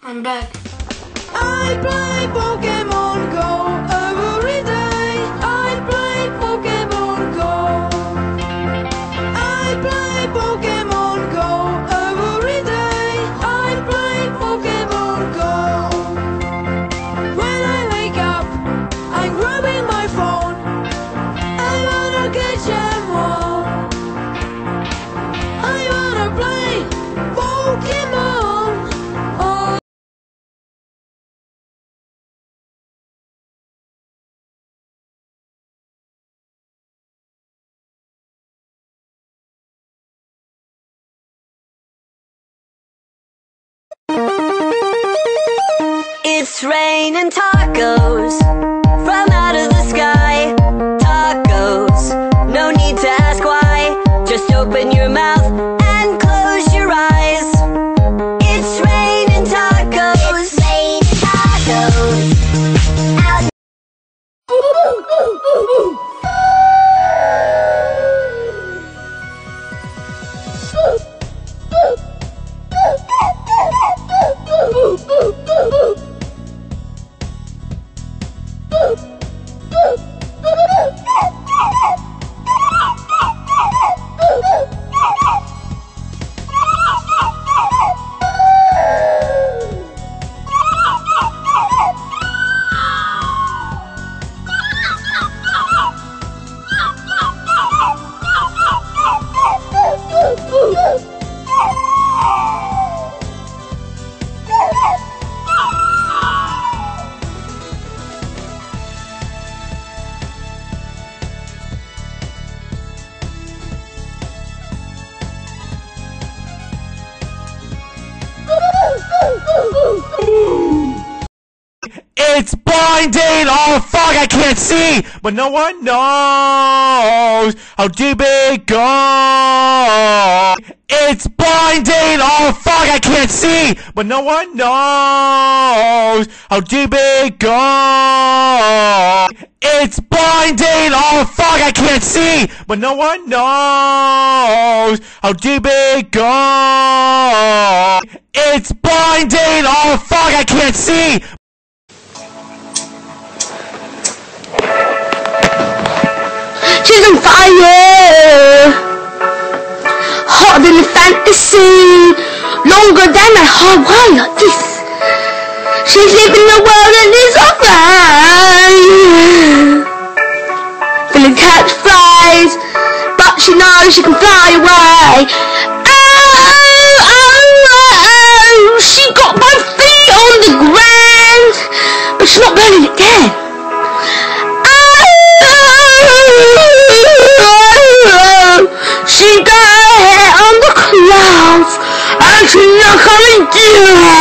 I'm back. I play Pokemon Go every day. I play Pokemon Go. I play Pokemon Go every day. I play Pokemon Go. When I wake up, I'm grabbing my phone. I wanna catch them all. I wanna play Pokemon. It's raining tacos from out of the sky. Tacos, no need to ask why. Just open your mouth and close your eyes. It's raining tacos. It's raining tacos. Out. It's blinding! Oh fuck, I can't see! But no one knows how deep it goes! It's blinding! Oh fuck, I can't see! But no one knows how deep it goes! It's blinding! Oh fuck, I can't see! But no one knows how deep it goes! It's blinding! Oh fuck, I can't see! She's on fire, hotter than a fantasy, longer than a hard wire. This, she's living a world that is on fire, feeling catch flies, but she knows she can fly away. Oh, she got both feet on the ground, but she's not burning it down. She got her hair on the clouds, and she's not coming down.